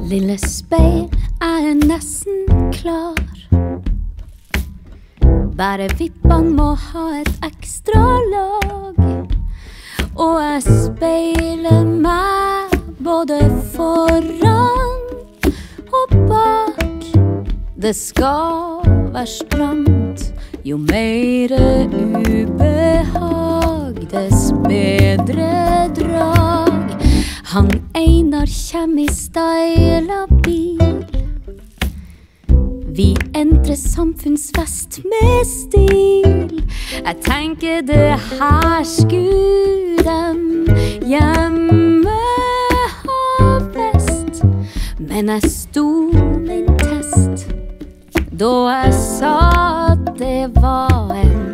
Lille speil, jeg nesten klar. Bare vippene må ha et ekstra lag. Og jeg speiler meg både foran og bak. Det skal være stramt, jo mer ubehag, dess bedre drag. Han Einar kjem i styla bil. Vi entrer samfunnsfest med stil. Jeg tenker det her skulle dem hjemme ha best. Men jeg sto min test da jeg sa at det var en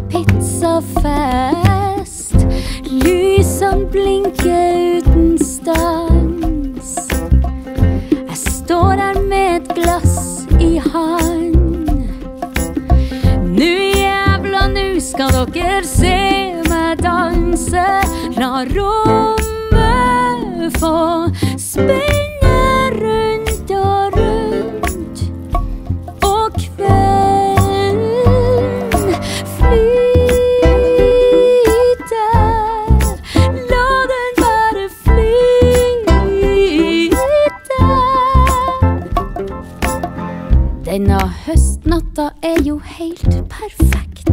pizzafest. Lysene blinker uten stans. Jeg står her med et glass i hand. Nu jævla, nu skal dere se meg danse. La rommet få spinne rundt og rundt. Og kvelden flyte. La den bare flyte. Denne høstnatta er jo helt perfekt.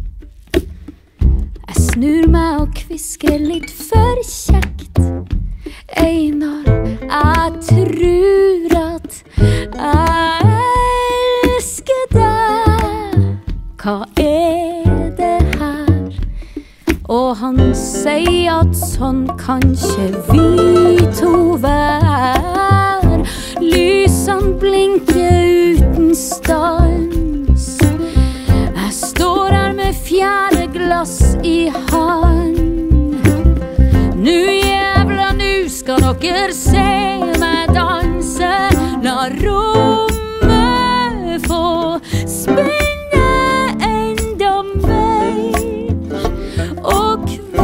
Jeg snur meg og kvisker litt for kjekt. Einar, jeg tror at jeg elsker deg. Hva er det her? Og han sier at sånn kan ikke vi to være. Lysene blinker uten stans. Jeg står her med fjerde glass i hand. Nu jævla, nu skal dere se meg danse. La rommet få spinne enda mer. Og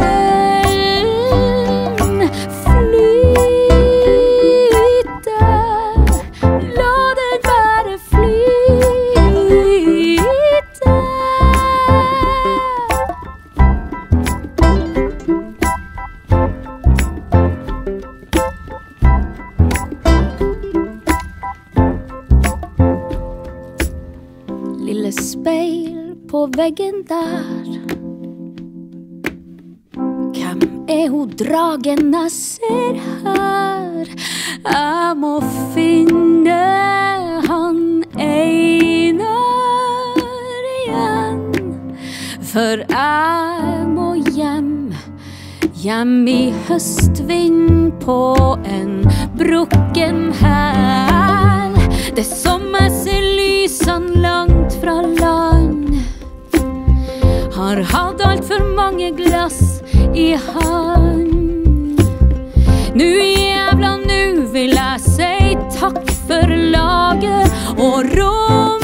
kvelden flyte. La den bare flyte. Lille speil på veggen der. Hvem er hun dragen jeg ser her? Jeg må finne han Einar igjen. For jeg må hjem i høstvind på en brukken hæl. Det er som jeg ser lysene langt fra land. Har hatt alt for mange glass i hand. Nu jævla, nu vil jeg si takk for laget og rom.